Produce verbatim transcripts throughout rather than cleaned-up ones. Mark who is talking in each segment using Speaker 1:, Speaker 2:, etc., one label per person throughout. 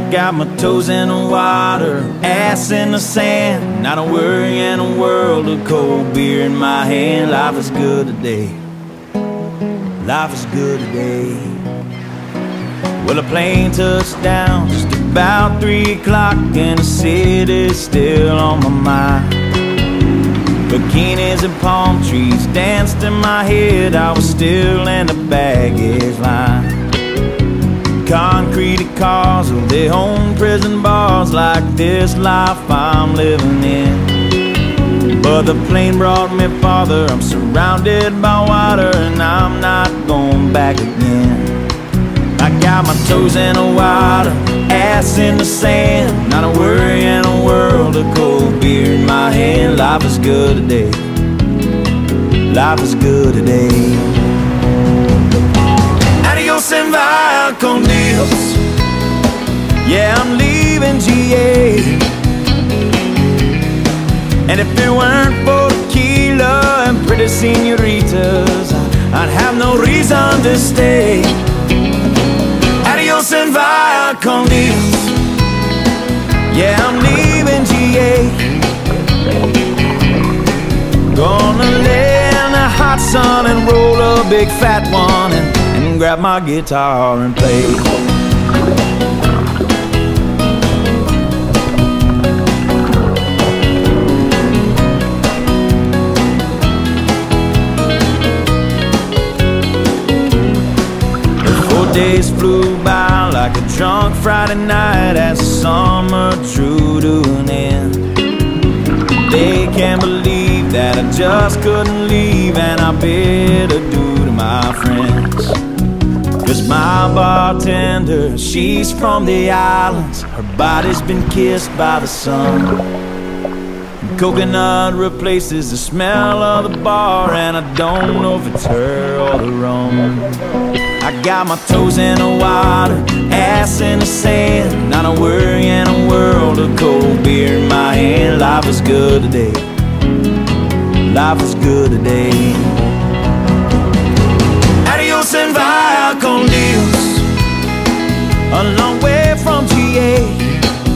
Speaker 1: got my toes in the water, ass in the sand, not a worry in a world of cold beer in my hand. Life is good today, life is good today. Well, the plane touched down just about three o'clock, and the city's still on my mind. Bikinis and palm trees danced in my head, I was still in the baggage line. Concrete cars of their own prison bars, like this life I'm living in. But the plane brought me farther, I'm surrounded by water, and I'm not going back again. I got my toes in the water, ass in the sand, not a worry in a world of cold beer in my hand. Life is good today, life is good today. Adios and vaya con Dios, yeah, I'm leaving G A. And if it weren't for tequila and pretty senoritas, I'd have no reason to stay. Adios and vaya con Dios, yeah, I'm leaving G A. Gonna lay in the hot sun and roll a big fat one, and, and grab my guitar and play. Days flew by like a drunk Friday night as the summer drew to an end. They can't believe that I just couldn't leave, and I bid adieu to my friends. Cause my bartender, she's from the islands, her body's been kissed by the sun. Coconut replaces the smell of the bar, and I don't know if it's her or the rum. I got my toes in the water, ass in the sand, not a worry in a world of cold beer in my hand. Life is good today, life is good today. Adios and vaya con Dios, a long way from G A.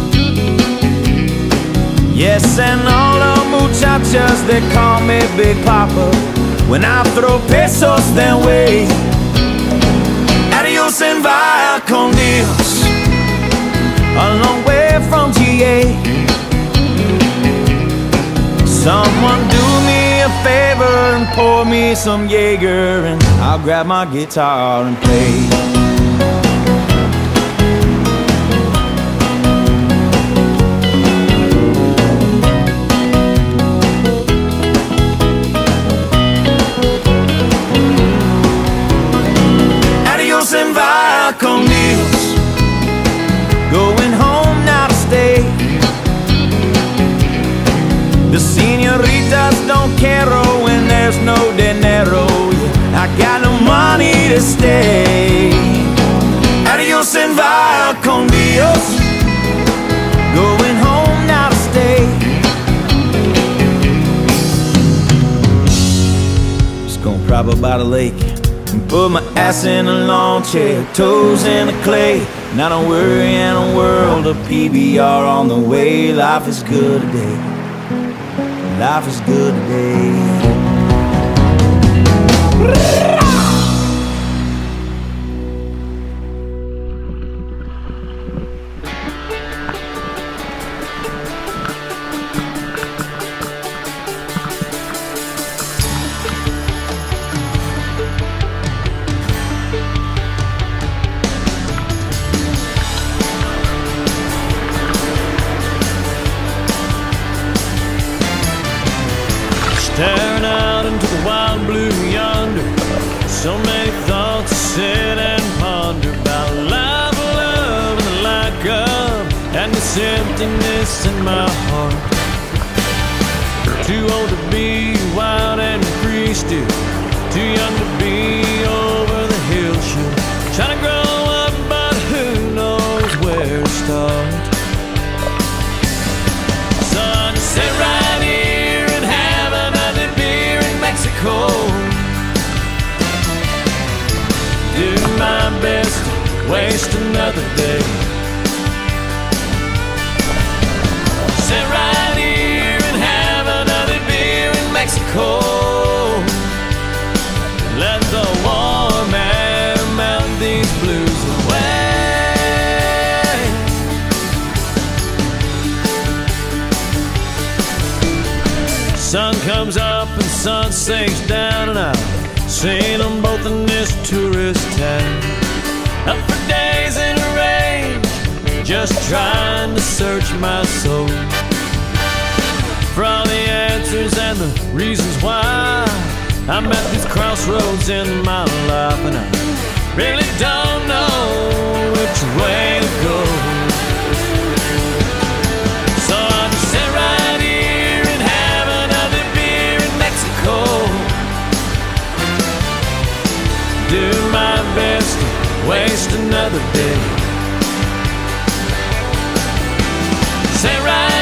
Speaker 1: Yes, and all the muchachas, they call me Big Papa when I throw pesos their way. Adios and vaya con Dios, a long way from G A. Someone do me a favor and pour me some Jaeger, and I'll grab my guitar and play. And vaya con Dios, going home now to stay. The senoritas don't care when there's no dinero, yeah, I got no money to stay. Adios and vaya con Dios, going home now to stay. Just gonna prop up by the lake and put my ass in a lawn chair, toes in the clay, not a worry in a world of P B R on the way. Life is good today, life is good today.
Speaker 2: Staring out into the wild blue yonder, so many thoughts to sit and ponder about life, love, and the lack of, and this emptiness in my heart. Too old to be wild and free still, too young to be over the hill shit. Trying to grow up, but who knows where to start. So I just sit right here and have another beer in Mexico. Do my best to waste another day. Sun comes up and sun sinks down, and I've seen them both in this tourist town. Up for days in a range, just trying to search my soul for all the answers and the reasons why I'm at these crossroads in my life, and I really don't know which way to go. So I'll just sit right here and have another beer in Mexico, do my best to waste another day. Sit right